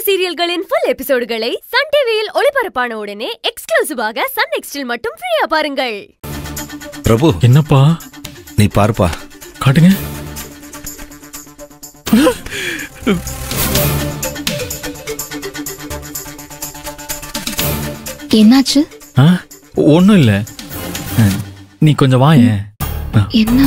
சீரியல்களின் full எபிசோடுகளை Sun டிவியில் ஒளிபரப்பான உடனே எக்ஸ்க்ளூசிவாக சன் நெக்ஸ்டில் மட்டும் ஃப்ரீயா பாருங்கள். பிரபு, என்னப்பா? நீ பாருப்பா. காட்டுங்க. என்னாச்சு? ஒண்ணும் இல்ல, நீ கொஞ்சம் வாயேன். என்ன?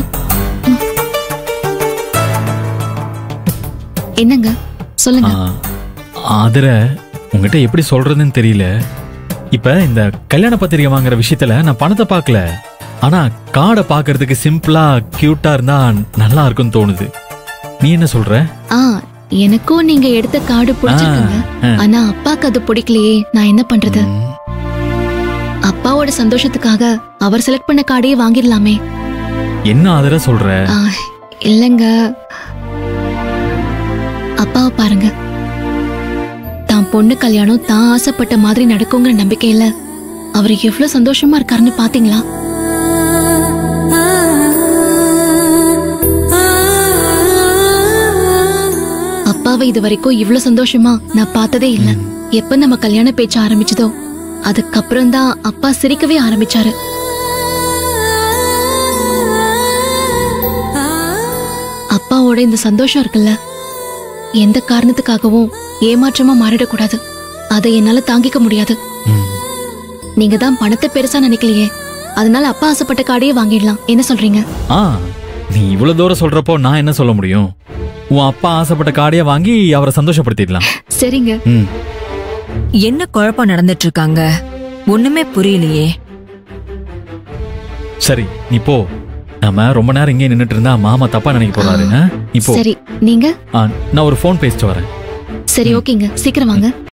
என்னங்க சொல்லுங்க. ஆதர உங்ககிட்ட எப்படி சொல்றதுன்னு தெரியல. இப்ப இந்த கல்யாண பத்திரிகை வாங்குற விஷயத்துல நான் பணத்தை பார்க்கல, ஆனா கார்டை பாக்குறதுக்கு சிம்பிளா கியூட்டா இருந்தா நல்லா இருக்கும்னு தோணுது. நீ என்ன சொல்ற? எனக்கும் நீங்க எடுத்த கார்டு பிடிச்சிருக்குங்க, ஆனா அப்பாக்கு அது பிடிக்கலையே. நான் என்ன பண்றது? அப்பாவோட சந்தோஷத்துக்காக அவர் செலக்ட் பண்ண கார்டையே வாங்கிடலாமே. என்ன ஆதர சொல்ற? இல்லங்க, அப்பாவை பாருங்க. தான் பொண்ணு கல்யாணம் தான் ஆசைப்பட்ட மாதிரி நடக்குங்கிற நம்பிக்கையில அவர் எவ்வளவு சந்தோஷமா இருக்காருன்னு பாத்தீங்களா? அப்பாவை இது வரைக்கும் இவ்வளவு சந்தோஷமா நான் பார்த்ததே இல்ல. எப்ப நம்ம கல்யாண பேச்ச ஆரம்பிச்சதோ அதுக்கப்புறம் தான் அப்பா சிரிக்கவே ஆரம்பிச்சாரு. அப்பாவோட இந்த சந்தோஷம் இருக்குல்ல, எந்த காரணத்துக்காகவும் ஏமாற்றமா மாறிடக்கூடாது. அதை என்னால தாங்கிக்க முடியாது. நீங்க தான் பணத்தை பெருசா நினைக்கலையே, அதனால அப்பா ஆசைப்பட்ட கார்டையே வாங்கிடலாம். என்ன சொல்றீங்க? நீ இவ்வளவு தூரம் சொல்றப்போ நான் என்ன சொல்ல முடியும்? உன் அப்பா ஆசைப்பட்ட கார்டையே வாங்கி அவரை சந்தோஷப்படுத்திடலாம். சரிங்க. என்ன குழப்பம் நடந்துட்டு இருக்காங்க? ஒண்ணுமே புரியலையே. சரி, நீ போ. நாம ரொம்ப நேரம் இங்கே நின்னுட்டு இருந்தா மாமா தப்பா நினைக்க போறாரு. இப்போ சரி, நீங்க நான் ஒரு போன் பேசிட்டு வரேன். சரி, ஓகேங்க, சீக்கிரம் வாங்க.